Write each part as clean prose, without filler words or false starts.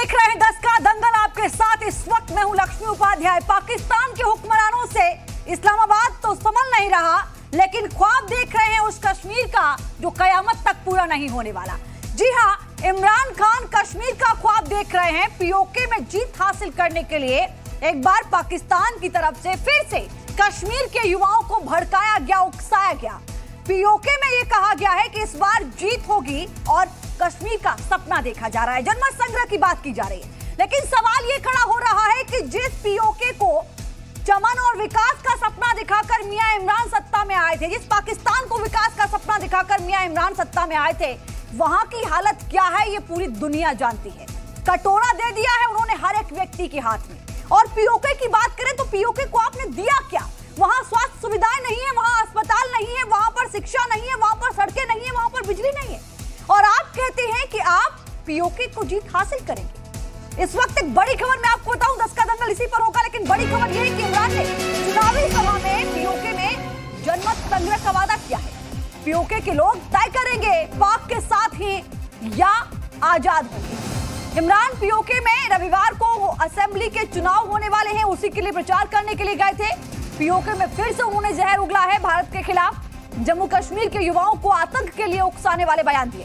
देख रहे हैं 10 का दंगल, आपके साथ इस वक्त मैं हूं लक्ष्मी उपाध्याय। पाकिस्तान के हुक्मरानों से इस्लामाबाद तो संभल नहीं रहा, लेकिन ख्वाब देख रहे हैं उस कश्मीर का जो कयामत तक पूरा नहीं होने वाला। जी हां, इमरान खान कश्मीर का ख्वाब देख रहे हैं। पीओके में जीत हासिल करने के लिए एक बार पाकिस्तान की तरफ से फिर से कश्मीर के युवाओं को भड़काया गया, उकसाया गया। पीओके में यह कहा गया है कि इस बार जीत होगी और कश्मीर का सपना देखा जा रहा है, जनमत संग्रह की बात की जा रही है। लेकिन सवाल यह खड़ा हो रहा है कि जिस पीओके को चमन और विकास का सपना दिखाकर मियां इमरान सत्ता में आए थे, जिस पाकिस्तान को विकास का सपना दिखाकर मियां इमरान सत्ता में आए थे, वहां की हालत क्या है ये पूरी दुनिया जानती है। कटोरा दे दिया है उन्होंने हर एक व्यक्ति के हाथ में। और पीओके की बात करें तो पीओके को आपने दिया क्या? वहां स्वास्थ्य सुविधाएं नहीं है, वहां अस्पताल नहीं है, वहां पर शिक्षा नहीं है, वहां पर सड़कें नहीं है, वहां पर बिजली नहीं है, और आप कहते हैं कि आप पीओके को जीत हासिल करेंगे। इस वक्त एक बड़ी खबर मैं आपको बताऊं, 10 का दंगल इसी पर होगा, लेकिन बड़ी खबर यह है कि इमरान ने चुनावी सभा में पीओके में जनमत संग्रह का वादा किया है। पीओके के लोग तय करेंगे पाक के साथ ही या आजाद होंगे। इमरान पीओके में रविवार को असेंबली के चुनाव होने वाले हैं, उसी के लिए प्रचार करने के लिए गए थे। पीओके में फिर से उन्होंने जहर उगला है भारत के खिलाफ। जम्मू कश्मीर के युवाओं को आतंक के लिए उकसाने वाले बयान दिए।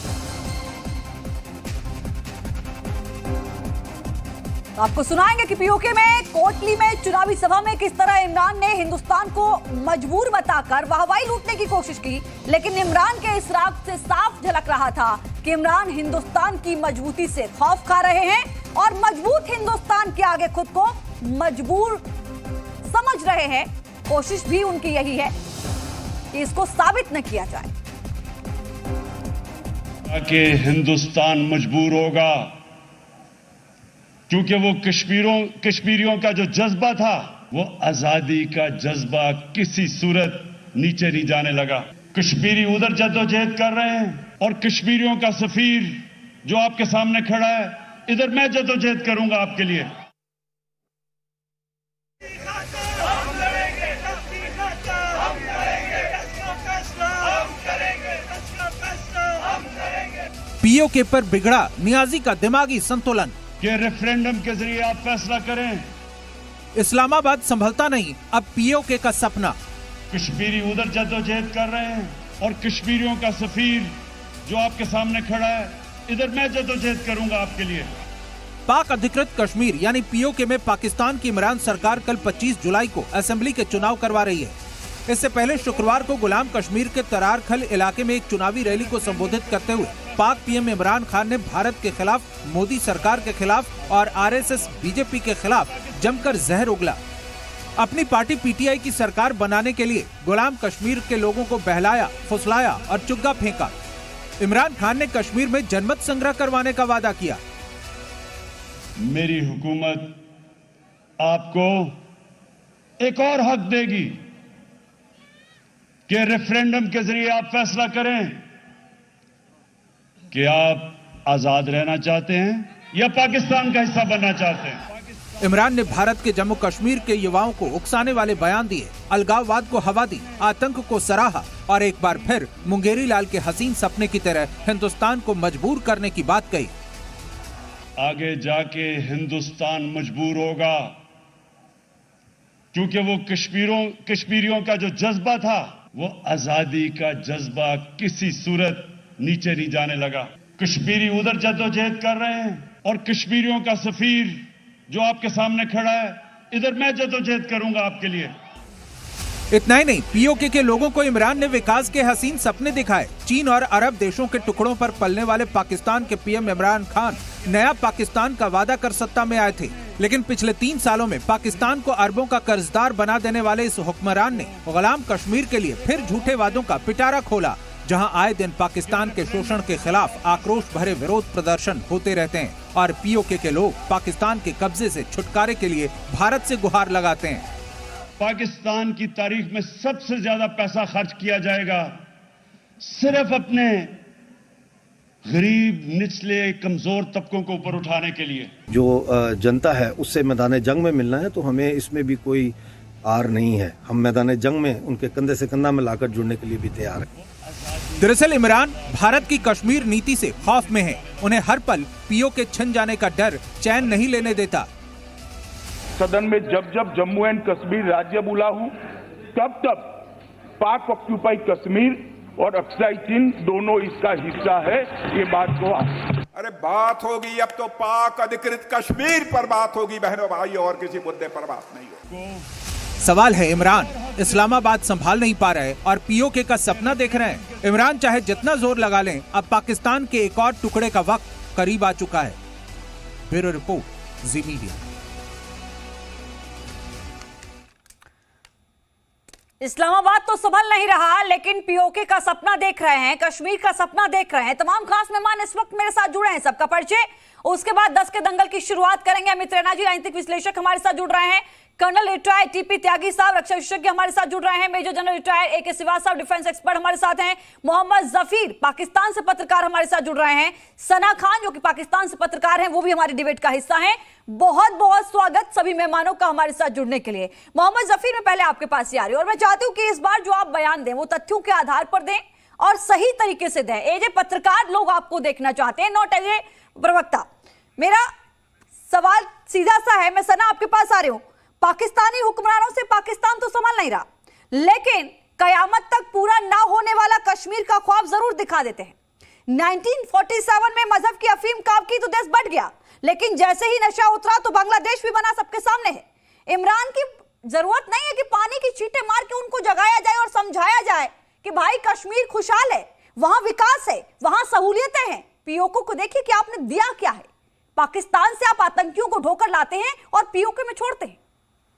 तो आपको सुनाएंगे कि पीओके में कोटली में चुनावी सभा में किस तरह इमरान ने हिंदुस्तान को मजबूर बताकर वाहवाही लूटने की कोशिश की, लेकिन इमरान के इस राग से साफ झलक रहा था कि इमरान हिंदुस्तान की मजबूती से खौफ खा रहे हैं और मजबूत हिंदुस्तान के आगे खुद को मजबूर समझ रहे हैं। कोशिश भी उनकी यही है कि इसको साबित न किया जाए कि हिंदुस्तान मजबूर होगा, क्योंकि वो कश्मीरियों का जो जज्बा था, वो आजादी का जज्बा किसी सूरत नीचे नहीं जाने लगा। कश्मीरी उधर जद्दोजहद कर रहे हैं और कश्मीरियों का सफीर जो आपके सामने खड़ा है, इधर मैं जद्दोजहद करूंगा आपके लिए। पीओके पर बिगड़ा नियाजी का दिमागी संतुलन। कि रेफरेंडम के जरिए आप फैसला करें। इस्लामाबाद संभलता नहीं, अब पीओके का सपना। कश्मीरी उधर जद्दोजहद कर रहे हैं और कश्मीरियों का सफीर जो आपके सामने खड़ा है, इधर मैं जद्दोजहद करूंगा आपके लिए। पाक अधिकृत कश्मीर यानी पीओके में पाकिस्तान की इमरान सरकार कल 25 जुलाई को असेंबली के चुनाव करवा रही है। इससे पहले शुक्रवार को गुलाम कश्मीर के तरारखल इलाके में एक चुनावी रैली को संबोधित करते हुए पाक पीएम इमरान खान ने भारत के खिलाफ, मोदी सरकार के खिलाफ और आरएसएस बीजेपी के खिलाफ जमकर जहर उगला। अपनी पार्टी पीटीआई की सरकार बनाने के लिए गुलाम कश्मीर के लोगों को बहलाया, फुसलाया और चुग्गा फेंका। इमरान खान ने कश्मीर में जनमत संग्रह करवाने का वादा किया। मेरी हुकूमत आपको एक और हक देगी कि रेफरेंडम के जरिए आप फैसला करें कि आप आजाद रहना चाहते हैं या पाकिस्तान का हिस्सा बनना चाहते हैं। इमरान ने भारत के जम्मू कश्मीर के युवाओं को उकसाने वाले बयान दिए, अलगाववाद को हवा दी, आतंक को सराहा और एक बार फिर मुंगेरी लाल के हसीन सपने की तरह हिंदुस्तान को मजबूर करने की बात कही। आगे जाके हिंदुस्तान मजबूर होगा, क्योंकि वो कश्मीरियों का जो जज्बा था, वो आजादी का जज्बा किसी सूरत नीचे नहीं जाने लगा। कश्मीरी उधर जद्दोजहद कर रहे हैं और कश्मीरियों का सफीर जो आपके सामने खड़ा है, इधर मैं जद्दोजहद करूंगा आपके लिए। इतना ही नहीं, पीओके के लोगों को इमरान ने विकास के हसीन सपने दिखाए। चीन और अरब देशों के टुकड़ों पर पलने वाले पाकिस्तान के पीएम इमरान खान नया पाकिस्तान का वादा कर सत्ता में आए थे, लेकिन पिछले 3 सालों में पाकिस्तान को अरबों का कर्जदार बना देने वाले इस हुक्मरान ने गुलाम कश्मीर के लिए फिर झूठे वादों का पिटारा खोला, जहां आए दिन पाकिस्तान के शोषण के खिलाफ आक्रोश भरे विरोध प्रदर्शन होते रहते हैं और पीओके के लोग पाकिस्तान के कब्जे से छुटकारे के लिए भारत से गुहार लगाते हैं। पाकिस्तान की तारीख में सबसे ज्यादा पैसा खर्च किया जाएगा सिर्फ अपने गरीब, निचले, कमजोर तबकों को ऊपर उठाने के लिए। जो जनता है उससे मैदान जंग में मिलना है, तो हमें इसमें भी कोई आर नहीं है। हम मैदान जंग में उनके कंधे से कंधा मिलाकर जुड़ने के लिए भी तैयार हैं। दरअसल इमरान भारत की कश्मीर नीति से खौफ में है। उन्हें हर पल पीओ के छिन जाने का डर चैन नहीं लेने देता। सदन में जब जब जम्मू एंड कश्मीर राज्य बोला हूँ, तब तब पाक ऑक्यूपाइड कश्मीर और अक्साई चिन दोनों इसका हिस्सा है, ये बात को। अरे बात होगी अब तो पाक अधिकृत कश्मीर पर बात होगी बहनों भाई, और किसी मुद्दे पर बात नहीं होगी। सवाल है इमरान इस्लामाबाद संभाल नहीं पा रहे और पीओके का सपना देख रहे हैं। इमरान चाहे जितना जोर लगा लें, अब पाकिस्तान के एक और टुकड़े का वक्त करीब आ चुका है। Bureau report, Zee media. Islamabad तो संभल नहीं रहा, लेकिन पीओके का सपना देख रहे हैं, कश्मीर का सपना देख रहे हैं। तमाम खास मेहमान इस वक्त मेरे साथ जुड़े हैं, सबका परिचय। उसके बाद 10 के दंगल की शुरुआत करेंगे। अमित रैना जी राजनीतिक विश्लेषक हमारे साथ जुड़ रहे हैं। कर्नल रिटायर्ड टीपी त्यागी साहब रक्षा विशेषज्ञ हमारे साथ जुड़ रहे हैं। Major general retired AK Srivastava defence expert हमारे साथ हैं। मोहम्मद जफीर पाकिस्तान से पत्रकार हमारे साथ जुड़ रहे हैं। सना खान जो कि पाकिस्तान से पत्रकार हैं, वो भी हमारी डिबेट का हिस्सा हैं। बहुत बहुत स्वागत सभी मेहमानों का हमारे साथ जुड़ने के लिए। मोहम्मद जफीर, मैं पहले आपके पास ही आ रही हूँ और मैं चाहती हूँ कि इस बार जो आप बयान दें वो तथ्यों के आधार पर दें और सही तरीके से दें। एज ए पत्रकार लोग आपको देखना चाहते हैं, नॉट एज ए प्रवक्ता। मेरा सवाल सीधा सा है, मैं सना आपके पास आ रही हूँ। पाकिस्तानी हुक्मरानों से पाकिस्तान तो संभल नहीं रहा, लेकिन कयामत तक पूरा ना होने वाला कश्मीर का ख्वाब जरूर दिखा देते हैं। 1947 में मजहब की अफीम काब की तो देश बढ़ गया, लेकिन जैसे ही नशा उतरा तो बांग्लादेश भी बना सबके सामने है। इमरान की जरूरत नहीं है कि पानी की छींटे मार के उनको जगाया जाए और समझाया जाए कि भाई कश्मीर खुशहाल है, वहां विकास है, वहां सहूलियतें हैं। पीओके को देखिए कि आपने दिया क्या है। पाकिस्तान से आप आतंकियों को ढोकर लाते हैं और पीओके में छोड़ते हैं।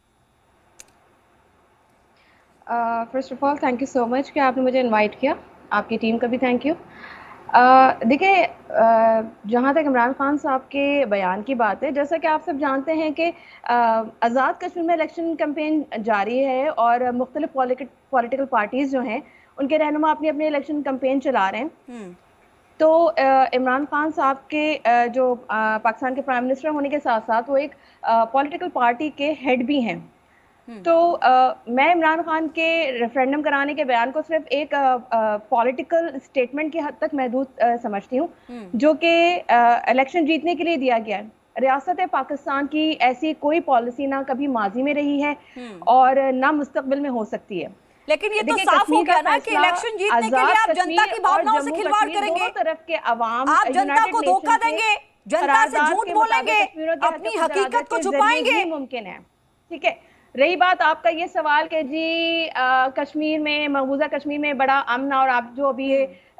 First of all thank you so much कि आपने मुझे इनवाइट किया, आपकी टीम का भी थैंक यू। देखिए, जहाँ तक इमरान खान साहब के बयान की बात है, जैसा कि आप सब जानते हैं कि आज़ाद कश्मीर में इलेक्शन कैंपेन जारी है और मुख्तलिफ पॉलिटिकल पार्टीज़ जो हैं उनके रहनुमा अपनी अपनी इलेक्शन कैंपेन चला रहे हैं। तो इमरान खान साहब के जो पाकिस्तान के प्राइम मिनिस्टर होने के साथ साथ वो एक पॉलिटिकल पार्टी के हेड भी हैं। तो मैं इमरान खान के रेफरेंडम कराने के बयान को सिर्फ एक पॉलिटिकल स्टेटमेंट की हद तक महदूद समझती हूँ, जो कि इलेक्शन जीतने के लिए दिया गया है। रियासत पाकिस्तान की ऐसी कोई पॉलिसी ना कभी माजी में रही है और ना मुस्तकबिल में हो सकती है। लेकिन ये तो साफ हो गया ना कि इलेक्शन जीतने के लिए आप जनता की भावनाओं से खिलवाड़ करेंगे, दोनों तरफ के अवाम, आप जनता को धोखा देंगे, जनता से झूठ बोलेंगे, अपनी हकीकत को छुपाएंगे, मुमकिन है। ठीक है, रही बात आपका ये सवाल कि जी कश्मीर में, मकबूजा कश्मीर में बड़ा अमन, और आप जो अभी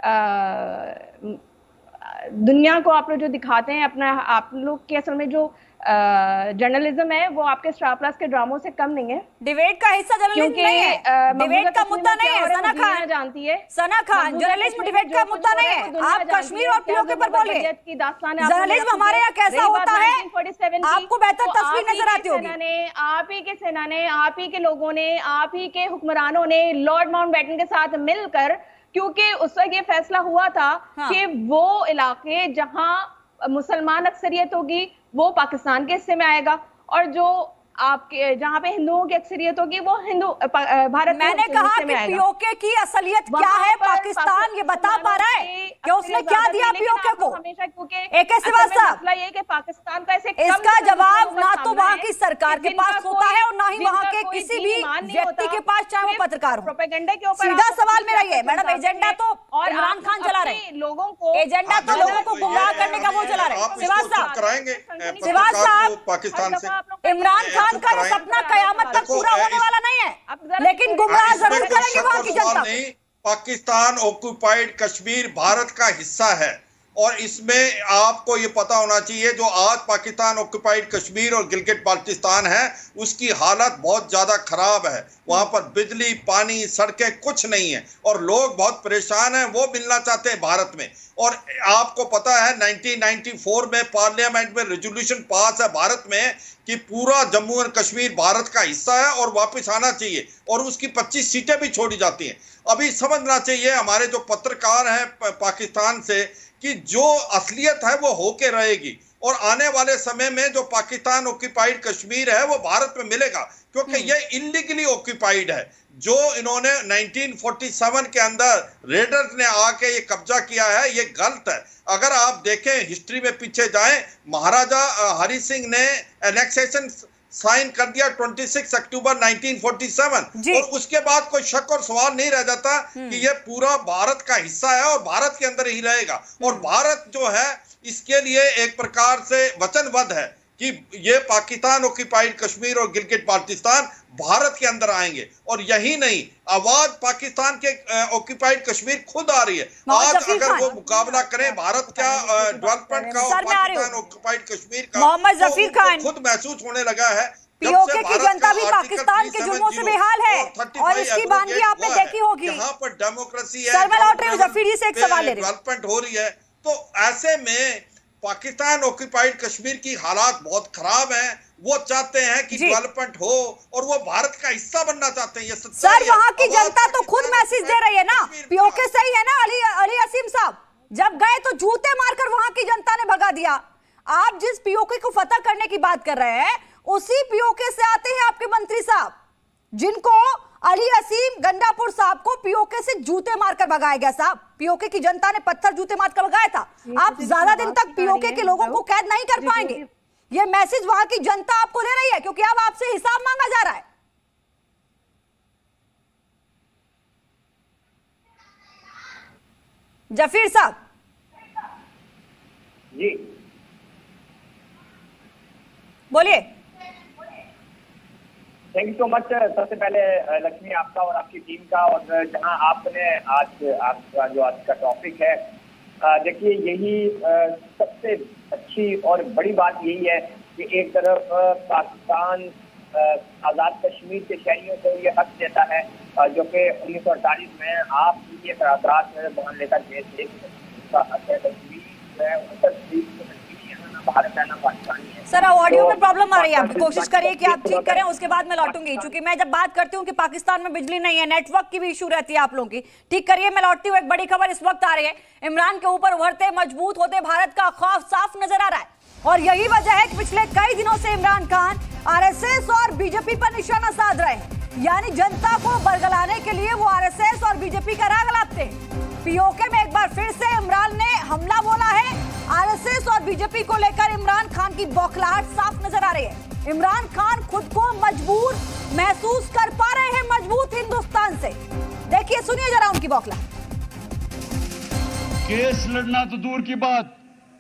दुनिया को आप लोग जो दिखाते हैं अपना, आप लोग के असल में जो जर्नलिज्म है वो आपके स्टार प्लस के ड्रामों से कम नहीं है। डिबेट का हिस्सा जर्नलिज्म नहीं है, डिबेट का मुद्दा नहीं है। सना खान जानती है, सना खान, जर्नलिज्म डिबेट का मुद्दा नहीं है। आप कश्मीर और पीओके पर बोलिए। जर्नलिज्म हमारे यहाँ कैसा होता है आपको बेहतर तस्वीर नजर आती होगी। आप ही के सेना ने, आप ही के लोगों ने, आप ही के हुक्मरानों ने लॉर्ड माउंटबेटन के साथ मिलकर, क्योंकि उस वक्त ये फैसला हुआ था कि वो इलाके जहां मुसलमान अक्सरियत होगी वो पाकिस्तान के हिस्से में आएगा, और जो आपके जहाँ पे हिंदुओं की अक्सरियत होगी वो हिंदू भारत। मैंने कहा कि पीओके की असलियत क्या है, पाकिस्तान ये बता पा रहा है कि उसने क्या दिया पीओके को। हमेशा क्योंकि AK श्रीवास्तव, मसला ये कि पाकिस्तान का ऐसे इसका जवाब ना तो वहाँ की सरकार के पास होता है और ना ही वहाँ के किसी भी व्यक्ति के पास, चाहे वो पत्रकार हो। प्रोपेगेंडा के ऊपर सीधा सवाल मेरा ये, मैडम एजेंडा तो इमरान खान चला रहे हैं, लोगों को एजेंडा तो लोगों को गुमराह करने का वो चला रहे हैं। श्रीवास्तव, पाकिस्तान से इमरान खान का ये सपना कयामत तक पूरा होने वाला नहीं है, लेकिन गुमराह जरूर करेंगे वहां की जनता। पाकिस्तान ऑक्युपाइड कश्मीर भारत का हिस्सा है, और इसमें आपको ये पता होना चाहिए जो आज पाकिस्तान ऑक्युपाइड कश्मीर और गिलगित बाल्टिस्तान है उसकी हालत बहुत ज़्यादा खराब है। वहाँ पर बिजली, पानी, सड़कें कुछ नहीं है और लोग बहुत परेशान हैं, वो मिलना चाहते हैं भारत में। और आपको पता है 1994 में पार्लियामेंट में रेजोल्यूशन पास है भारत में कि पूरा जम्मू एंड कश्मीर भारत का हिस्सा है और वापस आना चाहिए, और उसकी 25 सीटें भी छोड़ी जाती हैं। अभी समझना चाहिए हमारे जो पत्रकार हैं पाकिस्तान से कि जो असलियत है वो होके रहेगी। और आने वाले समय में जो पाकिस्तान ऑक्यूपाइड कश्मीर है वो भारत में मिलेगा, क्योंकि ये इलीगली ऑक्यूपाइड है। जो इन्होंने 1947 के अंदर रेडर्स ने आके ये कब्जा किया है, ये गलत है। अगर आप देखें हिस्ट्री में पीछे जाएं, महाराजा हरि सिंह ने एनेक्सेशन साइन कर दिया 26 अक्टूबर 1947 और उसके बाद कोई शक और सवाल नहीं रह जाता कि ये पूरा भारत का हिस्सा है और भारत के अंदर ही रहेगा। और भारत जो है इसके लिए एक प्रकार से वचनबद्ध है कि ये पाकिस्तान ऑक्यूपाइड कश्मीर और गिलगिट बाल्टिस्तान भारत के अंदर आएंगे। और यही नहीं, आवाज पाकिस्तान के ऑक्यूपाइड कश्मीर खुद आ रही है। आज अगर वो मुकाबला करें भारत का डेवलपमेंट का और पाकिस्तान ऑक्यूपाइड कश्मीर का, मोहम्मद जफीर खान खुद महसूस होने लगा है। पीओके की जनता भी पाकिस्तान के जुल्मों से बेहाल है और इसकी बानगी आपने देखी होगी। यहाँ पर डेमोक्रेसी है, सर मैं लौट रही हूँ जफीर जी से एक सवाल ले रही हूँ। डेवलपमेंट हो रही है, तो ऐसे में पाकिस्तान ऑक्यूपाइड कश्मीर की हालात बहुत खराब हैं। वो चाहते हैं कि डेवलपमेंट हो और वो भारत का हिस्सा बनना चाहते हैं। ये सर वहां की जनता तो खुद मैसेज दे रही है ना, पीओके सही है ना। अली असीम साहब जब गए तो जूते मारकर वहां की जनता ने भगा दिया। आप जिस पीओके को फतह करने की बात कर रहे हैं उसी पीओके से आते हैं आपके मंत्री साहब, जिनको अली असीम गंडापुर साहब को पीओके से जूते मारकर भगाया गया। साहब पीओके की जनता ने पत्थर जूते मारकर भगाया था। आप ज्यादा दिन तक पीओके के लोगों को कैद नहीं कर पाएंगे। ये मैसेज वहां की जनता आपको दे रही है, क्योंकि अब आपसे हिसाब मांगा जा रहा है। जफीर साहब जी बोलिए। Thank you so much. सबसे पहले लक्ष्मी आपका और आपकी टीम का, और जहां आपने आज आपका जो आज का टॉपिक है, देखिए यही सबसे अच्छी और बड़ी बात यही है कि एक तरफ पाकिस्तान आज़ाद कश्मीर के शहरियों को ये हक देता है जो कि 1948 में आप ये करारात में बहन लेकर गए थे। भारत है ना पाकिस्तान है। सर ऑडियो में प्रॉब्लम आ रही है, आप कोशिश करिए कि आप ठीक करें, उसके बाद मैं लौटूंगी, क्योंकि मैं जब बात करती हूँ कि पाकिस्तान में बिजली नहीं है, नेटवर्क की भी इशू रहती है आप लोगों की। ठीक करिए, मैं लौटती हूँ। एक बड़ी खबर इस वक्त आ रही है, इमरान के ऊपर उभरते मजबूत होते भारत का खौफ साफ नजर आ रहा है, और यही वजह है कि पिछले कई दिनों से इमरान खान आरएसएस और बीजेपी पर निशाना साध रहे हैं। यानी जनता को बरगलाने के लिए वो आरएसएस और बीजेपी का राग लाते हैं। पीओके में एक बार फिर से इमरान ने हमला बोला है। आरएसएस और बीजेपी को लेकर इमरान खान की बौखलाहट साफ नजर आ रही है। इमरान खान खुद को मजबूर महसूस कर पा रहे हैं, मजबूत हिंदुस्तान से। देखिए, सुनिए जरा उनकी बौखलाहट। केस लड़ना तो दूर की बात,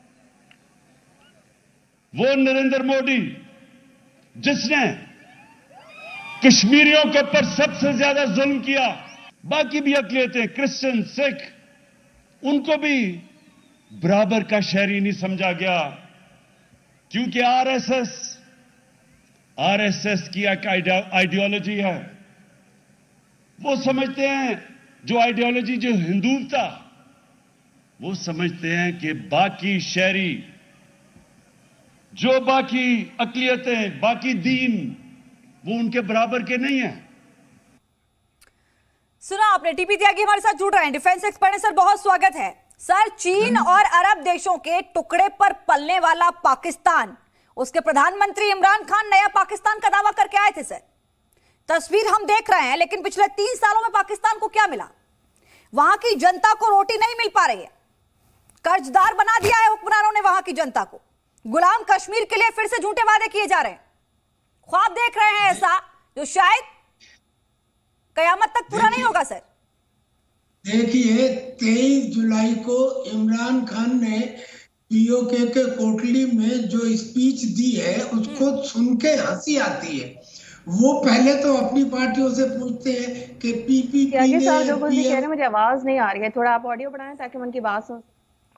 वो नरेंद्र मोदी जिसने कश्मीरियों के ऊपर सबसे ज्यादा जुल्म किया, बाकी भी अकलियतें क्रिश्चियन सिख उनको भी बराबर का शहरी नहीं समझा गया, क्योंकि आरएसएस की एक आइडियोलॉजी है। वो समझते हैं जो आइडियोलॉजी जो हिंदुत्व, वो समझते हैं कि बाकी शहरी, जो बाकी अकलियतें, बाकी दीन, वो उनके बराबर के नहीं है। सुना आपने। टीपी त्यागी हमारे साथ जुड़ रहे हैं, डिफेंस एक्सपर्ट हैं। सर बहुत स्वागत है। सर चीन और अरब देशों के टुकड़े पर पलने वाला पाकिस्तान, उसके प्रधानमंत्री इमरान खान नया पाकिस्तान का दावा करके आए थे। सर तस्वीर हम देख रहे हैं, लेकिन पिछले 3 सालों में पाकिस्तान को क्या मिला? वहां की जनता को रोटी नहीं मिल पा रही है, कर्जदार बना दिया है हुक्मरानों ने वहां की जनता को। गुलाम कश्मीर के लिए फिर से झूठे वादे किए जा रहे हैं, ख्वाब देख रहे हैं ऐसा जो शायद कयामत तक पूरा नहीं होगा। सर देखिए, 23 जुलाई को इमरान खान ने पीओके के कोटली में जो स्पीच दी है उसको सुन के हंसी आती है। वो पहले तो अपनी पार्टियों से पूछते हैं कि पीपीपी ने जो कुछ भी कह रहे हैं, मुझे आवाज नहीं आ रही है, थोड़ा आप ऑडियो बढ़ाएं ताकि मन की बात सुन।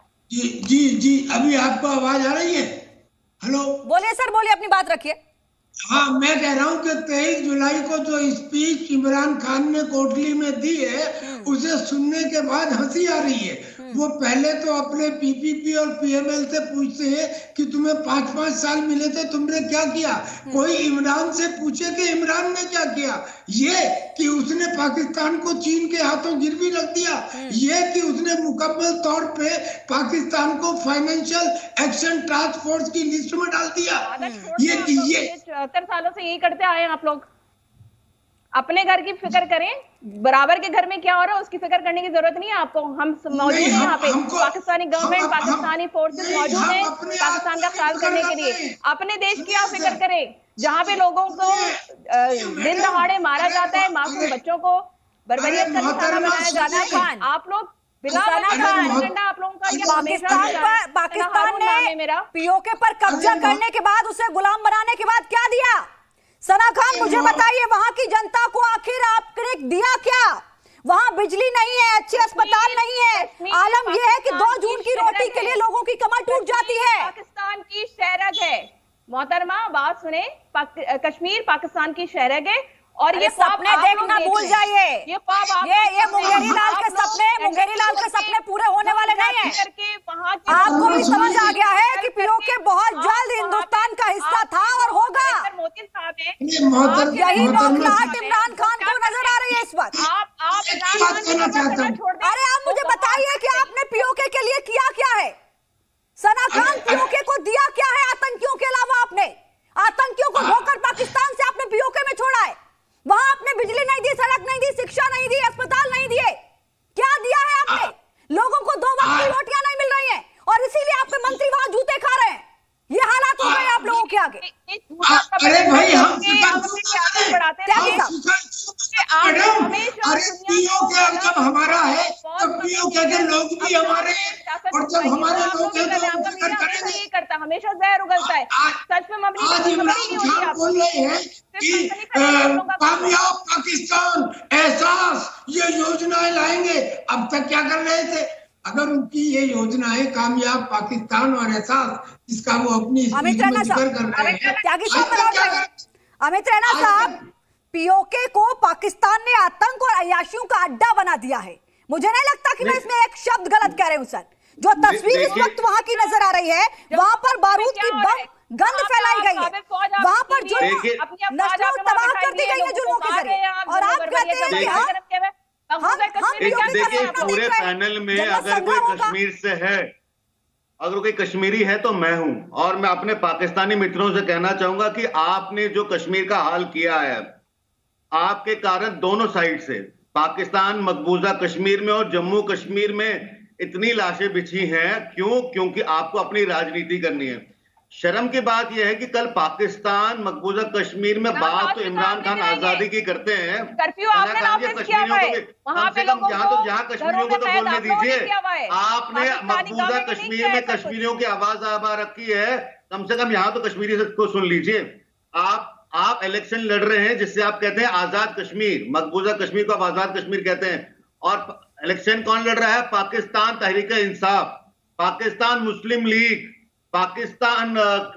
जी, अभी आपको आवाज आ रही है? हेलो, बोलिए सर, बोलिए, अपनी बात रखिए। हाँ, मैं कह रहा हूँ कि 23 जुलाई को जो स्पीच इमरान खान ने कोटली में दी है, उसे सुनने के बाद हंसी आ रही है। वो पहले तो अपने पीपीपी और पीएमएल से पूछते हैं कि तुम्हें 5-5 साल मिले थे, तुमने क्या किया। कोई इमरान से पूछे कि इमरान ने क्या किया। ये कि उसने पाकिस्तान को चीन के हाथों गिरवी रख दिया, ये कि उसने मुकम्मल तौर पे पाकिस्तान को फाइनेंशियल एक्शन टास्क फोर्स की लिस्ट में डाल दिया। ये 74 सालों से यही करते आए हैं आप लोग। अपने घर की फिक्र करें, बराबर के घर में क्या हो रहा है उसकी फिक्र करने की जरूरत नहीं है आपको। हम मौजूद हैं यहाँ पे, पाकिस्तानी गवर्नमेंट, पाकिस्तानी फोर्सेस मौजूद हैं पाकिस्तान का ख्याल करने के लिए। अपने देश की आप फिक्र करें, जहाँ पे लोगों को दिन दहाड़े मारा जाता है, मासूम बच्चों को बर्बरियत का निशाना बनाया जाता है। आप लोग आप लोगों का पाकिस्तान ने पीओके पर कब्जा करने के बाद, उसे गुलाम बनाने के बाद क्या दिया? सना खान, मुझे बताइए, वहां की जनता को आखिर आपने दिया क्या? वहां बिजली नहीं है, अच्छे अस्पताल नहीं है, आलम यह है कि 2 जून की रोटी के लिए लोगों की कमर टूट जाती है। पाकिस्तान की शहरग है मोहतरमा, बात सुने, कश्मीर पाकिस्तान की शहरग है। और ये सपने देखना भूल जाइए, ये मुंगेरी लाल के सपने पूरे होने वाले नहीं है। आपको भी समझ आ गया है कि पीओके बहुत जल्द हिंदुस्तान का हिस्सा था और होगा। मोदी साहब यही बौखलाहट इमरान खान को नजर आ रही है इस वक्त। अरे आप मुझे बताइए कि आपने पीओके के लिए किया क्या है? सना खान, पीओके को दिया क्या है आतंकियों के अलावा? आपने आतंकियों को धोकर पाकिस्तान से आपने पीओके में छोड़ा है। वहां आपने बिजली नहीं दी, सड़क नहीं दी, शिक्षा नहीं दी, अस्पताल नहीं दिए। क्या दिया है आपने? लोगों को 2 वक्त की रोटियां नहीं मिल रही हैं और इसीलिए आपके मंत्री वहां जूते खा रहे हैं। ये हालात हो गए आप लोगों के आगे। अरे भाई, हम जब हमारा है तब पीओके के लोग भी हमारे हैं, और जब हमारे लोग हैं तो फिक्र करेंगे। करता हमेशा जहर उगलता है। सच में मम्मी आज इमरान खान बोल रहे हैं कि कामयाब पाकिस्तान, एहसास, ये योजनाएं लाएंगे। अब तक क्या कर रहे थे? अगर उनकी ये योजनाएं कामयाब पाकिस्तान और एहसास, जिसका वो अपनी अमित रैना साहब, पीओके को पाकिस्तान ने आतंक और अय्याशियों का अड्डा बना दिया है। मुझे नहीं लगता कि मैं इसमें एक शब्द गलत कह रही हूँ सर। जो तस्वीर इस वक्त वहां की नजर आ रही है, वहां पर बारूद की बम गंध फैलाई गई है, वहां पर जो नस्लों तबाह कर दी गई है जुल्मों के जरिए, और आप कहते हैं कि देखिए, पूरे पैनल में अगर कोई कश्मीर से है, अगर कोई कश्मीरी है तो मैं हूं। और मैं अपने पाकिस्तानी मित्रों से कहना चाहूंगा कि आपने जो कश्मीर का हाल किया है, आपके कारण दोनों साइड से, पाकिस्तान मकबूजा कश्मीर में और जम्मू कश्मीर में इतनी लाशें बिछी हैं। क्यों? क्योंकि आपको अपनी राजनीति करनी है। शर्म की बात यह है कि कल पाकिस्तान मकबूजा कश्मीर में बात तो इमरान खान आजादी की करते हैं, जहाँ कश्मीरियों को तो बोलने दीजिए। आपने मकबूजा कश्मीर में कश्मीरियों की आवाज आबा रखी है, कम से कम यहाँ तो कश्मीरी को सुन लीजिए। आप इलेक्शन लड़ रहे हैं जिससे आप कहते हैं आजाद कश्मीर, मकबूजा कश्मीर को आप आजाद कश्मीर कहते हैं, और इलेक्शन कौन लड़ रहा है? Pakistan Tehreek Insaf, Pakistan Muslim League, Pakistan.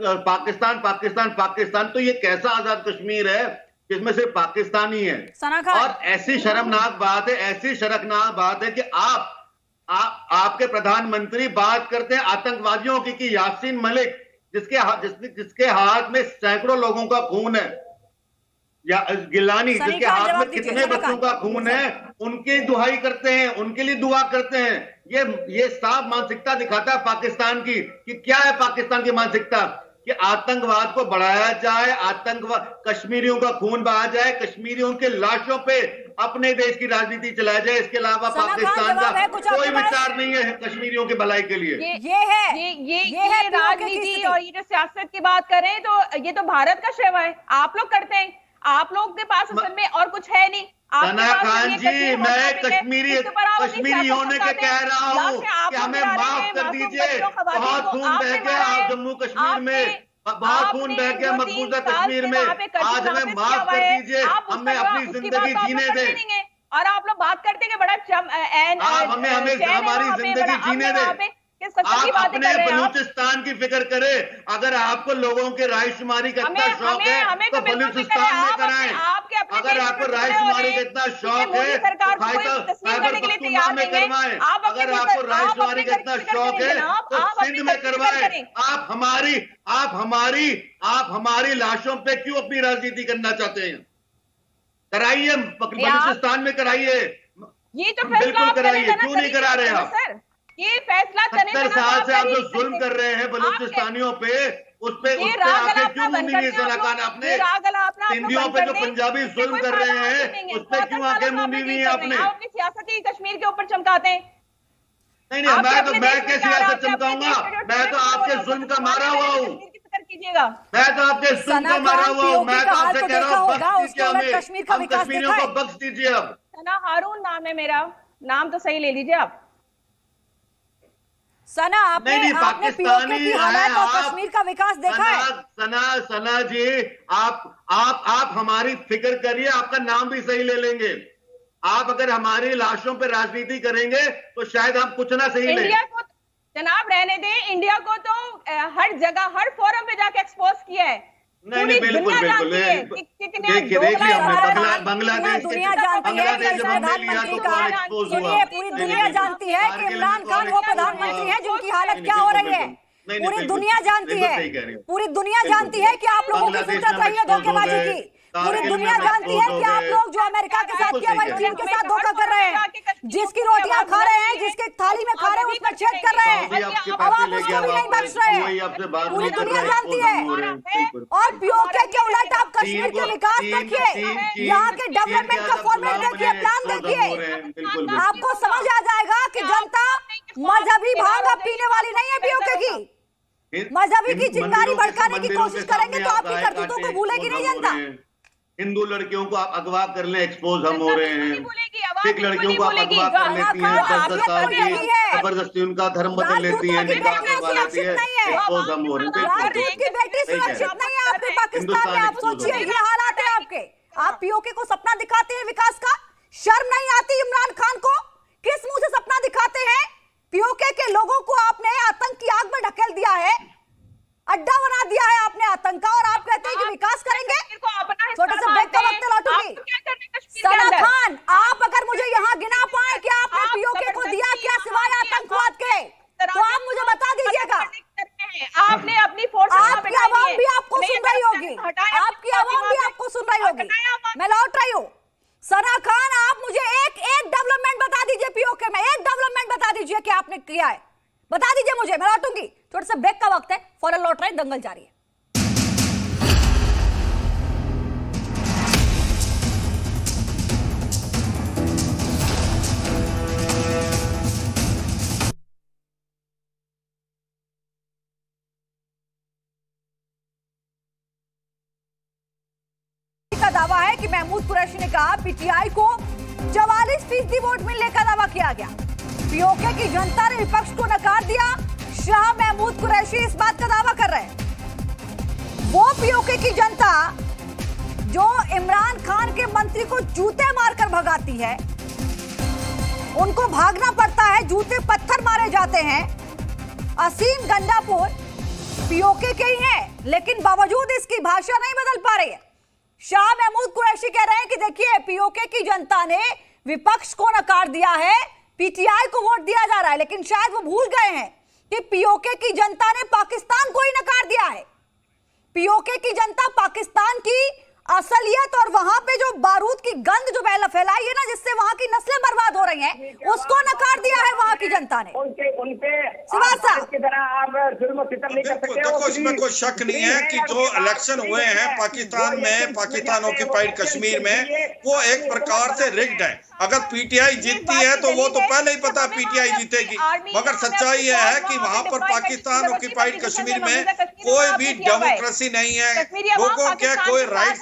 तो ये कैसा आजाद कश्मीर है जिसमें सिर्फ पाकिस्तानी है? और ऐसी शर्मनाक बात है कि आपके प्रधानमंत्री बात करते हैं आतंकवादियों की कि यासीन मलिक, जिसके हाथ में सैकड़ों लोगों का खून है, या गिलानी जिसके हाथ में कितने बच्चों का खून है, उनकी दुहाई करते हैं, उनके लिए दुआ करते हैं। ये साफ मानसिकता दिखाता है पाकिस्तान की कि क्या है पाकिस्तान की मानसिकता, कि आतंकवाद को बढ़ाया जाए, आतंकवाद, कश्मीरियों का खून बहा जाए, कश्मीरियों के लाशों पे अपने देश की राजनीति चलाया जाए। इसके अलावा पाकिस्तान का कोई विचार नहीं है कश्मीरियों की भलाई के लिए। ये है राजनीति। और ये जो सियासत की बात करें तो ये तो भारत का सेवा है, आप लोग करते हैं। आप लोग के पास असल में और कुछ है नहीं। सना खान जी, मैं कश्मीरी होने के कह रहा हूँ कि हमें माफ कर दीजिए। बहुत खून बह गया जम्मू कश्मीर में, बहुत खून बह गया मकबूजा कश्मीर में, आज हमें माफ कर दीजिए, हमें अपनी जिंदगी जीने दें। और आप लोग बात करते हैं कि बड़ा हमें हमारी जिंदगी जीने दें। आप अपने बलूचिस्तान की फिक्र करें। अगर आपको लोगों के रायशुमारी का इतना शौक है तो बलूचिस्तान में कराएं। अगर आपको रायशुमारी का इतना शौक है तो खैबर पख्तूनख्वा में करवाएं। अगर आपको रायशुमारी का इतना शौक है तो सिंध में करवाएं। आप हमारी लाशों पे क्यों अपनी राजनीति करना चाहते हैं? कराइए, बलूचिस्तान में कराइए, ये तो बिल्कुल कराइए, क्यों नहीं करा रहे आप? ये फैसला 70 साल से आप जो जुल्म कर रहे हैं बलूचिस्तानियों पे, उस पे आगे क्यों मुंडी नहीं सना? आपने सिंधियों पे जो पंजाबी जुल्म कर रहे हैं उस पे क्यों आगे मुंडी नहीं है आपने? अपनी सियासत ही कश्मीर के ऊपर चमकाते हैं। नहीं, मैं क्या सियासत चमकाऊंगा? मैं तो आपके जुल्म का मारा हुआ हूँ। मैं तो आपके जुल्म का मारा हुआ हूँ। मैं तो आपसे कह रहा हूँ बख्श दीजिए हमें, हम कश्मीरियों को बख्श दीजिए। अब सना हारून नाम है मेरा, नाम तो सही ले लीजिए आप। सना, आपने पीओके की हालत और कश्मीर का विकास देखा है? सना जी, आप हमारी फिक्र करिए, आपका नाम भी सही ले लेंगे। आप अगर हमारी लाशों पे राजनीति करेंगे तो शायद हम कुछ ना सही लें। इंडिया को जनाब रहने दें, इंडिया को तो हर जगह हर फोरम पे जाके एक्सपोज किया है। नहीं, बिल्कुल देखिए हमने बांग्लादेश दुनिया जानती है कि प्रधानमंत्री का, सुनिए, पूरी दुनिया जानती है कि इमरान खान वो प्रधानमंत्री है जिनकी हालत क्या हो रही है। पूरी दुनिया जानती है, पूरी दुनिया जानती है कि आप लोगों की फितरत रही है धोखेबाजी की। पूरी दुनिया जानती है कि आप लोग जो अमेरिका के साथ किया, हमारी चीन के साथ धोखा कर रहे हैं। जिसकी रोटियां खा रहे हैं, जिसके थाली में खा रहे हैं, उसमें छेद कर रहे हैं। अब आप उसको भी नहीं बख्श रहे हैं। पूरी दुनिया जानती है। और पीओके के उलट आप कश्मीर के विकास देखिए, यहाँ के डेवलपमेंट का फॉर्मेट देखिए, प्लान देखिए, आपको समझ आ जाएगा कि जनता मजहबी भांग अब पीने वाली नहीं है। पीओके की मजहबी की चिंगारी भड़काने की कोशिश करेंगे तो आपकी करतूतों को भूलेगी नहीं जनता। हिंदू लड़कियों को आप अगवा कर ले, एक्सपोज हम हो रहे हैं। सिख लड़कियों को आप अगवा कर लेती हैं, जबरदस्ती उनका धर्म बदल लेती हैं, निकाह करवा लेती है, एक्सपोज हम हो रहे हैं। बेटी सुरक्षित नहीं है आपके पाकिस्तान में। आप सोचिए, ये हालात है आपके। आप पीओके को सपना दिखाते हैं विकास का, शर्म नहीं आती इमरान खान को? किस मुंह से सपना दिखाते हैं? पीओके के लोगों को आपने आतंक की आग में ढकेल दिया है, अड्डा बना दिया है आपने आतंक का, और आप कहते हैं कि विकास करेंगे। छोटे से ब्रेक का वक्त लौटूंगी। सना खान, आप अगर मुझे यहाँ गिना पाए कि आपने पीओके को दिया क्या सिवाय आतंकवाद के, तो आप मुझे बता दीजिएगा। आपने अपनी फोर्स, आपकी आवाम भी आपको सुन रही होगी, आपकी आवाम भी आपको सुन रही होगी। मैं लौट रही हूँ। सना खान, आप मुझे एक डेवलपमेंट बता दीजिए पीओके में, एक डेवलपमेंट बता दीजिए कि आपने किया है, बता दीजिए मुझे, मैं लौटूंगी। थोड़ा सा ब्रेक का वक्त है, फौरन लौट रहे हैं, दंगल जारी है। का दावा है कि महमूद कुरैशी ने कहा पीटीआई को 44% वोट मिलने का दावा किया गया। पीओके की जनता ने विपक्ष को नकार दिया। शाह महमूद कुरैशी इस बात का दावा कर रहे हैं। वो पीओके की जनता जो इमरान खान के मंत्री को जूते मारकर भगाती है, उनको भागना पड़ता है, जूते पत्थर मारे जाते हैं। असीम गंडापुर पीओके के ही हैं, लेकिन बावजूद इसकी भाषा नहीं बदल पा रही है। शाह महमूद कुरैशी कह रहे हैं कि देखिए, पीओके की जनता ने विपक्ष को नकार दिया है, पीटीआई को वोट दिया जा रहा है, लेकिन शायद वो भूल गए हैं कि पीओके की जनता ने पाकिस्तान को ही नकार दिया है। पीओके की जनता पाकिस्तान की असलियत और वहां पे जो बारूद की गंद जो फैलाई है ना, जिससे वहां की नस्लें बर्बाद हो रही हैं, उसको नकार दिया है वहां की जनता ने। देखो, इसमें कोई शक नहीं है कि जो इलेक्शन हुए हैं पाकिस्तान में, पाकिस्तान ऑक्यूपाइड कश्मीर में, वो एक प्रकार से रिग्ड है। अगर पीटीआई जीतती है तो वो तो पहले ही पता पीटीआई जीतेगी, मगर सच्चाई यह है कि वहां पर पाकिस्तान ऑक्यूपाइड कश्मीर में कोई भी डेमोक्रेसी नहीं है, लोगों के कोई राइट्स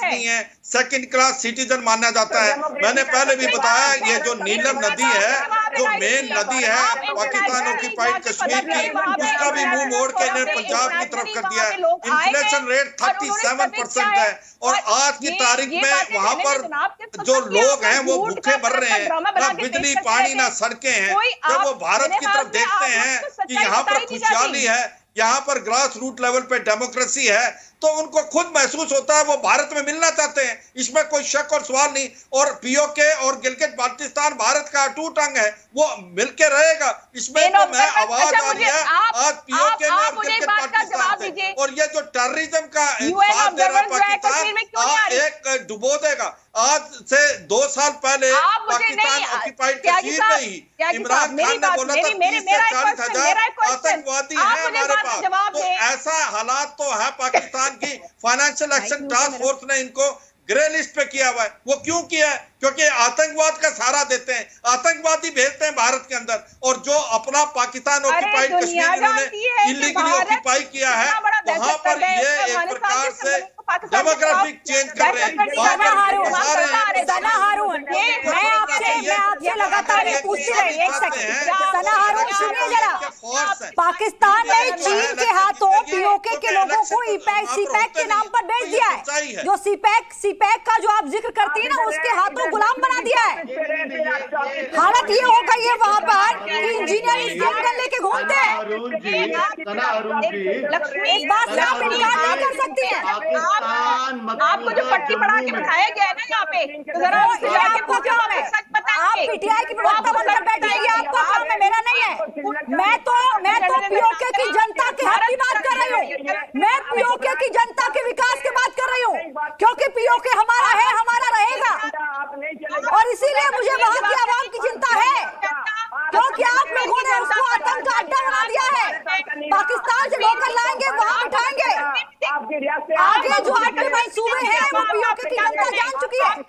नहीं है, सेकंड क्लास सिटीजन माना जाता है। मैंने पहले भी बताया, ये जो नीलम नदी है, जो मेन नदी है पाकिस्तान ऑक्यूपाइड कश्मीर की, उसका भी मुंह मोड़ के इन्हें पंजाब की तरफ कर दिया है। इन्फ्लेशन रेट 37% है और आज की तारीख में वहां पर जो लोग हैं वो भूखे मर रहे हैं, ना बिजली पानी ना सड़कें हैं। जब वो भारत की तरफ देखते हैं कि यहाँ पर खुशहाली है, यहाँ पर ग्रास रूट लेवल पे डेमोक्रेसी है, तो उनको खुद महसूस होता है वो भारत में मिलना चाहते हैं। इसमें कोई शक और सवाल नहीं। और पीओके और गिलगित बाल्टिस्तान भारत का अटूट अंग है, वो मिलके रहेगा। इसमें तो मैं आवाज आ रही है आज पीओके में और गिलगित बाल्टिस्तान से। और ये जो टेररिज्म का साथ दे रहा है पाकिस्तान, एक डुबो देगा। आज से 2 साल पहले पाकिस्तान ऑक्यूपाइड कश्मीर में ही इमरान खान ने बोला था 30 से 40,000 आतंकवादी हैं हमारे पास। तो ऐसा हालात तो है पाकिस्तान की। फाइनेंशियल एक्शन टास्क फोर्स ने इनको ग्रे लिस्ट पे किया हुआ है। वो क्यों किया है? क्योंकि आतंकवाद का सहारा देते हैं, आतंकवादी भेजते हैं भारत के अंदर। और जो अपना पाकिस्तान ऑक्यूपाइड कश्मीर इन्होंने इलीगली ऑक्यूपाई किया है, वहां पर ये एक प्रकार से डेमोग्राफिक चेंज कर रहे हैं। सना हारून, मैं आपसे लगातार पूछती रही। एक सेकंड सना हारून, सुनिए जरा। पाकिस्तान ने चीन के हाथों पीओके के लोगों को सीपैक के नाम पर भेज दिया है। जो सीपैक का जो आप जिक्र करती है ना, उसके हाथों गुलाम बना दिया है। हालत ये हो गई है वहां पर कि इंजीनियर स्लोगन लेके घूमते हैं। इस बात से आप इनकार नहीं कर सकती हैं। आपको जो पट्टी पढ़ा के बिठाया गया है ना यहाँ पे, तो जरा आपको क्या है, सच बताइए। आप पीटीआई की प्रवक्ता बनकर बैठेंगे, आपका काम है, मेरा नहीं है। मैं तो पीओके की जनता के हक की बात कर रही हूँ। मैं पीओके की जनता के विकास की बात कर रही हूँ, क्योंकि पीओके हमारा है, हमारा रहेगा। और इसीलिए मुझे वहां की आवाम की चिंता है, क्योंकि आप लोगों ने उसको आतंक का अड्डा बना दिया है। पाकिस्तान से लोकल लाएंगे, वहां बिठाएंगे। आगे जो 8 सूबे हैं वो पीओके की जनता जान चुकी है।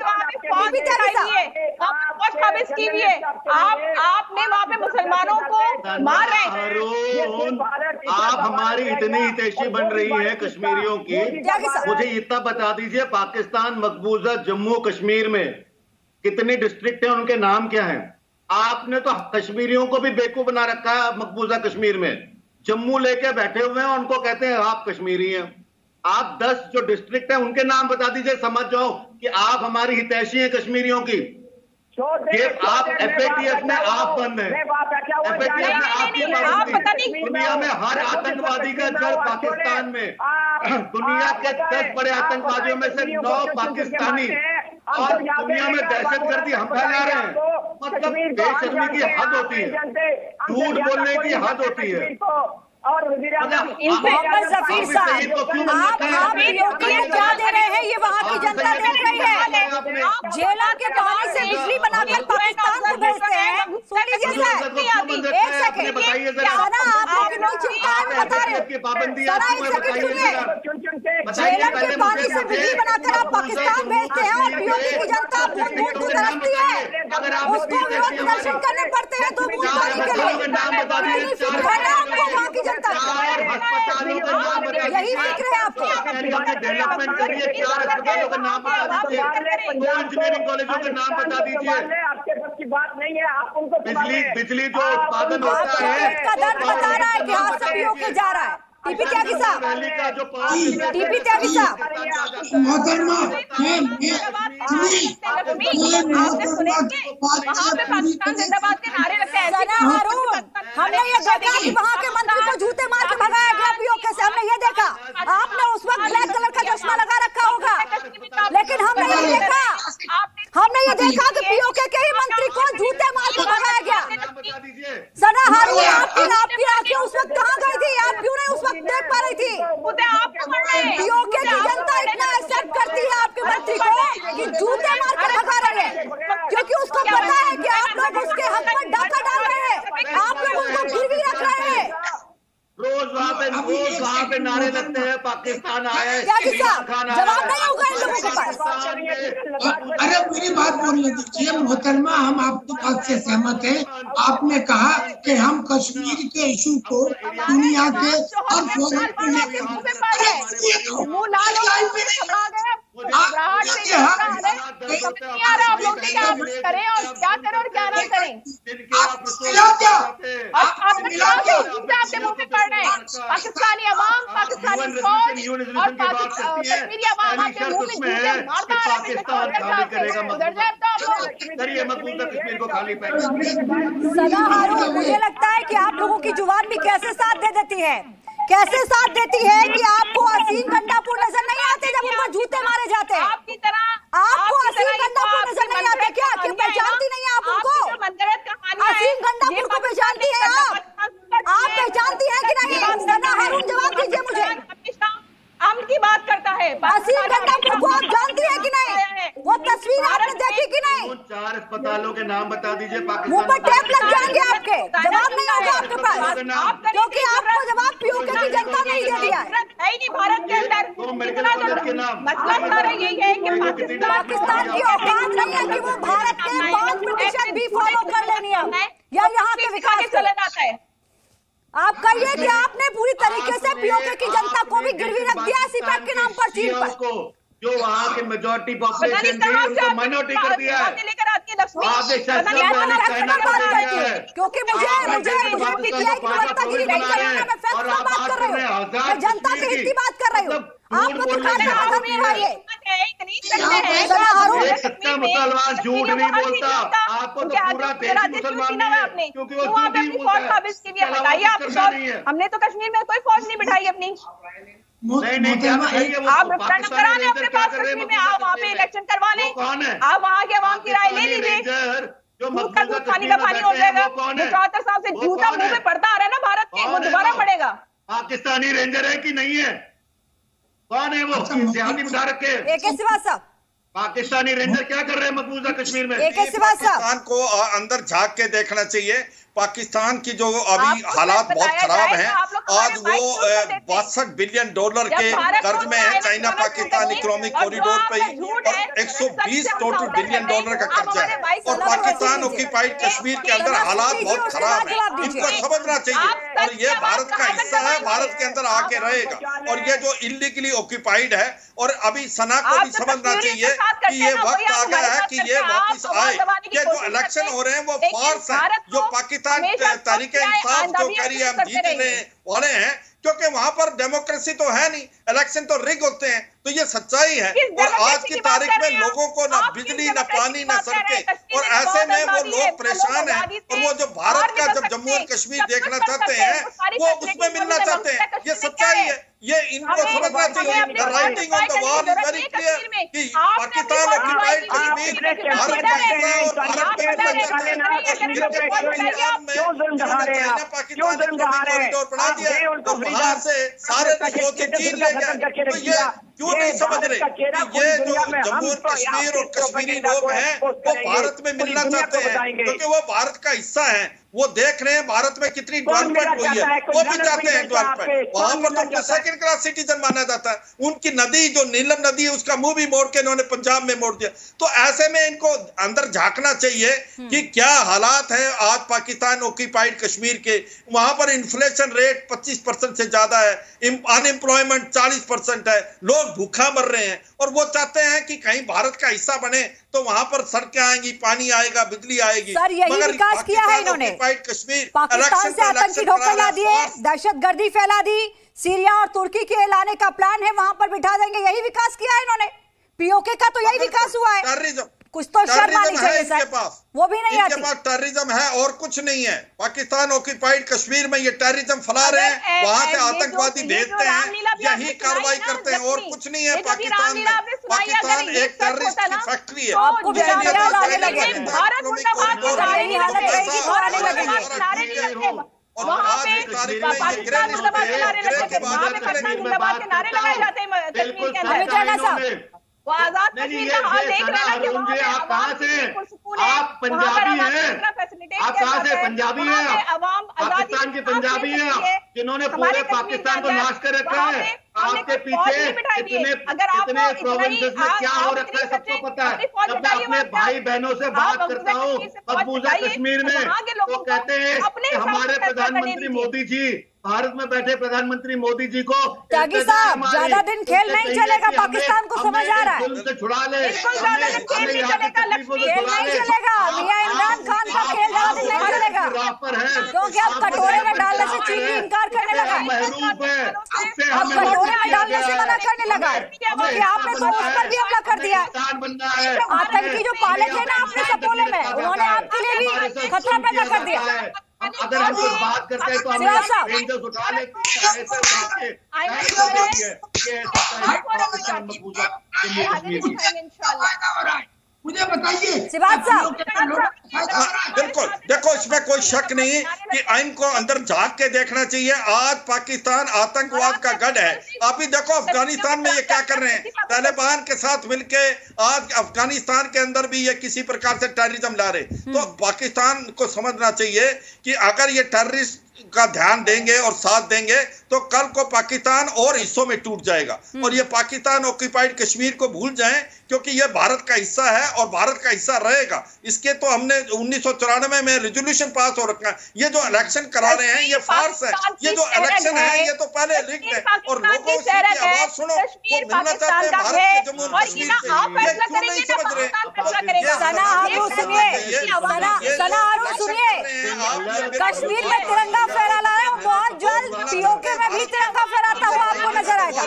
आपने वहाँ पे मुसलमानों को मार रहे हैं। आप हमारी इतनी हितैषी बन रही है कश्मीरियों की, मुझे इतना बता दीजिए पाकिस्तान मकबूजा जम्मू कश्मीर में कितने डिस्ट्रिक्ट हैं, उनके नाम क्या हैं? आपने तो कश्मीरियों को भी बेवकूफ बना रखा है। मकबूजा कश्मीर में जम्मू लेके बैठे हुए हैं, उनको कहते हैं आप कश्मीरी हैं। आप 10 जो डिस्ट्रिक्ट हैं उनके नाम बता दीजिए, समझ जाओ कि आप हमारी हितैषी हैं कश्मीरियों की। ये आप FATF में आप बंद है, FATF में आपकी पाबंदी। दुनिया में हर आतंकवादी का जड़ पाकिस्तान में, दुनिया के 10 बड़े आतंकवादियों में से 9 पाकिस्तानी, और दुनिया में दहशतगर्दी हम फैला रहे हैं। मतलब बेशर्मी की हद होती है, झूठ बोलने की हद होती है। और मोहम्मद जफीर साहब, आप क्या दे रहे हैं, ये वहाँ की जनता देख रही है। जेलों के पानी से बिजली बनाकर पाकिस्तान को भेजते हैं। सुन लीजिए सर, एक सेकंड, सना आपको कितनी चिंता है मैं बता रहे हैं। सना एक सेकंड सुनिए, जेलों के पानी से बिजली बनाकर आप पाकिस्तान भेजते हैं और पीओके की जनता बूंद बूंद को तरसती है, उसको विरोध प्रदर्शन करने पड़ते हैं तो बूंद पानी के लिए फिक्र है ना आपको वहाँ की जनता? यही फिक्र है आपको? डेवलपमेंट करिए, 4 अस्पतालों का नाम बता दीजिए, 2 इंजीनियरिंग कॉलेजों के नाम बता दीजिए। आपके बस की बात नहीं है, आप उनको बिजली जो उत्पादन होता है, का दर्द बता रहा है कि हाथ से पीओके जा रहा है। टीपी त्यागी साहब, टीपी त्यागी साहब, मोहतरमा आपने सुने वहाँ पे पाकिस्तान जिंदाबाद के नारे लगते हैं। सना हारून, हमने ये देखा कि वहाँ के मंत्री को जूते मार के भगाया गया पीओके से, हमने ये देखा। आपने उस वक्त ब्लैक कलर का चश्मा लगा रखा होगा, लेकिन हमने ये देखा कि पीओके के ही मंत्री को जूते मार के भगाया गया। सना हारून, आपकी आंखें उस वक्त कहाँ गई थी? आप क्यों नहीं उस वक्त देख पा रही थी? पीओके की जनता इतना एक्सेप्ट करती है आपके मंत्री को कि जूते मार कर भगा रहे हैं, क्योंकि उसको पता है कि आप लोग उसके हक में डाका डाल रहे हैं, आप लोग उनको गिरवी रख रहे हैं। रोज वहाँ पे नारे लगते हैं पाकिस्तान आए, जवाब नहीं होगा इन लोगों के पास। अरे मेरी बात बोलने दीजिए मोहतरमा, हम आपकी बात से सहमत हैं। आपने कहा कि हम कश्मीर के इशू को दुनिया के हर फोरम पे लेकर समझ नहीं आ रहा आप लोग क्या करें और क्या करें और क्या ना करें। आपके मुंह पे पड़ रहे हैं पाकिस्तानी अवाम, पाकिस्तानी फौज और कश्मीरी अवाम आपके मुंह में जूते मारता है। उधर जाए तो आप लोग कश्मीर को खाली सना हारून, मुझे लगता है कि आप लोगों की जुबान भी कैसे साथ दे देती है, कैसे साथ देती है कि आपको असीम गंडापुर नजर नहीं आते जब उन पर जूते मारे जाते हैं। आपकी तरह आपको असीम गंडापुर नजर नहीं आते क्या? क्यों पहचानती नहीं है आप उनको? असीम गंडापुर को पहचानती है आप पहचानती है कि नहीं? सना हारून जवाब दीजिए मुझे। अमन की बात करता है, असीम गंडापुर को आप जानती है कि नहीं? वो तस्वीर आपने देखी कि नहीं? 4 अस्पतालों के नाम बता दीजिए पाकिस्तान। मुंह पर टेप लग जाएंगे आपके, जवाब नहीं होगा आपके पास, क्योंकि आपको जवाब पीओके की जनता नहीं दे दिया है। नहीं भारत के अंदर मसला सारा यही है कि पाकिस्तान की औकात नहीं है कि वो भारत के 5% भी फॉलो कर ले नियम या यहाँ के विकास चला जाता है। आप कहिए कि आपने पूरी तरीके से पीओके की जनता को भी गिरवी रख दिया सीपैट के नाम पर, चीन पर, जो वहाँ के मेजॉरिटी पॉपुलेशन थी उनको माइनॉरिटी कर दिया है। क्योंकि मुझे पीटीआई की वक्तागिरी नहीं करना है, मैं फैक्ट की बात कर रही हूँ, मैं जनता के हित की बात कर रही हूँ। आपको दिखाने का आदत नहीं है। सच्चा मुसलमान झूठ नहीं बोलता, आपको तो पूरा देश मुसलमान नहीं है, क्योंकि वो झूठ नहीं बोलता है। हमने तो कश्मीर में कोई फौज नहीं बिठाई अपनी। आप रेफरेंडम करा लें अपने पास कश्मीर में, आप वहाँ पे इलेक्शन करवा लें, आप वहाँ के अवाम की राय ले लीजिए, दूध का दूध पानी का पानी हो जाएगा। 74 साल से झूठा मुंह पे पड़ता आ रहा है ना भारत के, वो दोबारा पड़ेगा। पाकिस्तानी रेंजर है कि नहीं है? कौन है वो? सियासी मुशारक के पाकिस्तानी रेंजर क्या कर रहे हैं मकबूजा कश्मीर में? पाकिस्तान को अंदर झांक के देखना चाहिए। पाकिस्तान की जो अभी हालात बहुत खराब हैं, आज वो 62 बिलियन डॉलर के कर्ज में है। चाइना पाकिस्तान इकोनॉमिक कॉरिडोर पे और 120 टोटल बिलियन डॉलर का कर्जा है। और पाकिस्तान ऑक्यूपाइड कश्मीर के अंदर हालात बहुत खराब है, इनको समझना चाहिए। और ये भारत का हिस्सा है, भारत के अंदर आके रहेगा। और ये जो इलीगली ऑक्यूपाइड है, और अभी सना को भी समझना चाहिए कि ये वक्त आ गया है कि ये वापस आए। ये जो इलेक्शन हो रहे हैं वो फार्स है, जो पाकिस्तान तहरीके इंसाफ जो कह रही है हम जीतने वाले हैं, क्योंकि वहां पर डेमोक्रेसी तो है नहीं, इलेक्शन तो रिग होते हैं। तो ये सच्चाई है। और आज की तारीख में लोगों को ना बिजली, ना पानी, ना सड़कें, और ऐसे में वो लोग परेशान हैं। और वो जो भारत का जब जम्मू और कश्मीर देखना चाहते हैं, वो उसमें मिलना चाहते हैं। ये सच्चाई है, ये इनको समझना चाहिए। Writing on the wall is very clear कि पाकिस्तान ऑक्यूपाइड कश्मीर भारत का हिस्सा है और भारत के अंदर कॉरिडोर बना दिया और वहां से सारे रिसोर्सेज चीन ले गए। तो ये क्यों नहीं समझ रहे कि ये जो जम्मू और कश्मीर और कश्मीरी लोग हैं वो भारत में मिलना चाहते हैं, क्योंकि वो भारत का हिस्सा है। वो देख रहे हैं भारत में कितनी डेवलपमेंट हुई है, वो भी चाहते हैं डेवलपमेंट। वहां पर तो उनको सेकंड क्लास सिटीजन माना जाता है। उनकी नदी जो नीलम नदी है उसका मुंह भी मोड़ के इन्होंने पंजाब में मोड़ दिया। तो ऐसे में इनको अंदर झांकना चाहिए कि क्या हालात है आज पाकिस्तान ऑक्यूपाइड कश्मीर के। वहां पर इन्फ्लेशन रेट 25% से ज्यादा है, अनएम्प्लॉयमेंट 40% है, लोग भूखा मर रहे हैं। और वो चाहते हैं कि कहीं भारत का हिस्सा बने तो वहां पर सड़कें आएंगी, पानी आएगा, बिजली आएगी। सर यही विकास किया है इन्होंने। पाकिस्तान से आतंकी ढोकर ला दिए, दहशतगर्दी फैला दी, सीरिया और तुर्की के लाने का प्लान है, वहां पर बिठा देंगे। यही विकास किया है इन्होंने। पीओके का तो यही विकास हुआ है। कुछ तो शर्म आनी चाहिए सर, वो भी नहीं आती। इनके पास टेररिज्म है और कुछ नहीं है। पाकिस्तान ऑक्यूपाइड कश्मीर में ये टेररिज्म फैला रहे हैं, वहां से आतंकवादी भेजते हैं, यही कार्रवाई करते हैं और कुछ नहीं है पाकिस्तान में। पाकिस्तान एक टेररिस्ट की फैक्ट्री है। वो आजाद कश्मीर का हाल देख रहे हैं कि आप कहाँ से? आप पंजाबी हैं? आप कहाँ से? पंजाबी हैं? पाकिस्तान के पंजाबी हैं जिन्होंने पूरे पाकिस्तान को नाश कर रखा है। आपके पीछे कितने प्रोविंसेस में क्या हो रखा है सबको पता है। जब मैं अपने भाई बहनों से बात करता हूँ मकबूजा कश्मीर में, तो कहते हैं कि हमारे प्रधानमंत्री मोदी जी भारत में बैठे प्रधानमंत्री मोदी जी को त्यागी साहब, ज्यादा दिन खेल नहीं चलेगा, पाकिस्तान को समझ आ रहा है। छुड़ा ले, खेल नहीं चलेगा, मियां इमरान खान का खेल ज्यादा दिन नहीं चलेगा, क्योंकि अब कटोरे में डालने से चीन भी इनकार करने लगा है, अब कटोरे में डालने से मना करने लगा है, क्योंकि आपने तो उस पर भी हमला कर दिया। आतंकी जो पाले थे ना आपने सपोले में, उन्होंने आपके लिए भी खतरा पैदा कर दिया। अगर हम कुछ बात करते हैं तो हमें रेंजर्स उठा ले। मुझे बताइए सिवाज साहब। बिल्कुल, देखो इसमें कोई शक नहीं कि इनको अंदर झांक के देखना चाहिए। आज पाकिस्तान आतंकवाद का गढ़ है। आप ही देखो अफगानिस्तान में ये क्या कर रहे हैं, तालिबान के साथ मिलके आज अफगानिस्तान के अंदर भी ये किसी प्रकार से टेररिज्म ला रहे। तो पाकिस्तान को समझना चाहिए कि अगर ये टेररिस्ट का ध्यान देंगे और साथ देंगे तो कल को पाकिस्तान और हिस्सों में टूट जाएगा। और ये पाकिस्तान ऑक्यूपाइड कश्मीर को भूल जाएं, क्योंकि ये भारत का हिस्सा है और भारत का हिस्सा रहेगा। इसके तो हमने 1994 में रेजोल्यूशन पास हो रखा है। ये जो इलेक्शन करा रहे हैं ये फार्स है। ये जो इलेक्शन है ये तो पहले लिख है और लोगों की आवाज सुनो, वो मिलना चाहते हैं भारत के जम्मू और कश्मीर से। ये क्यों नहीं समझ रहे? कश्मीर में तिरंगा फहरा रहा है, बहुत जल्द पीओके में भी तिरंगा फहराता हुआ आपको नजर आएगा।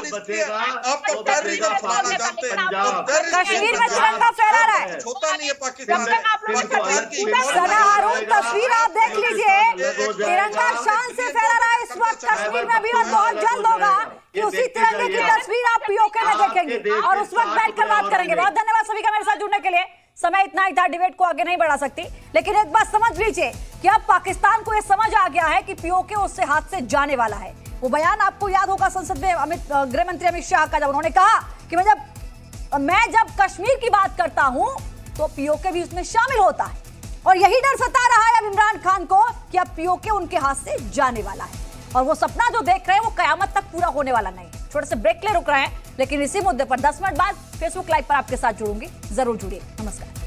कश्मीर में तिरंगा फहरा रहा है, छोटा नहीं है पाकिस्तान। सना हारून, तस्वीर आप देख लीजिए, तिरंगा शान से फहरा रहा है इस वक्त कश्मीर में भी, और बहुत जल्द होगा कि उसी तिरंगे की तस्वीर आप पीओके में देखेंगे और उस वक्त बैठकर बात करेंगे। बहुत धन्यवाद सभी का मेरे साथ जुड़ने के लिए। समय इतना ही था, डिबेट को आगे नहीं बढ़ा सकती, लेकिन एक बात समझ लीजिए कि अब पाकिस्तान को यह समझ आ गया है कि पीओके उससे हाथ से जाने वाला है। वो बयान आपको याद होगा संसद में गृह मंत्री अमित शाह का, जब उन्होंने कहा कि मैं जब कश्मीर की बात करता हूं तो पीओके भी उसमें शामिल होता है। और यही डर सता रहा है अब इमरान खान को कि अब पीओके उनके हाथ से जाने वाला है, और वो सपना जो देख रहे हैं वो कयामत तक पूरा होने वाला नहीं। छोटे से ब्रेक ले रुक रहे हैं, लेकिन इसी मुद्दे पर 10 मिनट बाद फेसबुक लाइव पर आपके साथ जुड़ूंगी, जरूर जुड़िए। नमस्कार।